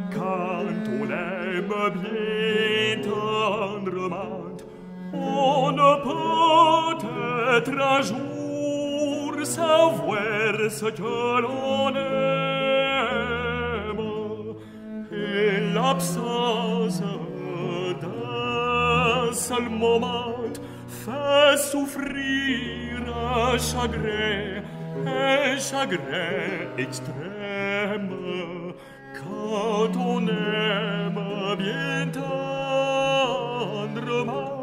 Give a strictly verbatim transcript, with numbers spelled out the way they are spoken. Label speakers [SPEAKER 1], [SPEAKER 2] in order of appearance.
[SPEAKER 1] Quand on aime bien tendrement, on ne peut être un jour savoir ce que l'on aime, et l'absence d'un seul moment fait souffrir un chagrin, un chagrin extrême. Quand on aime bien tendrement,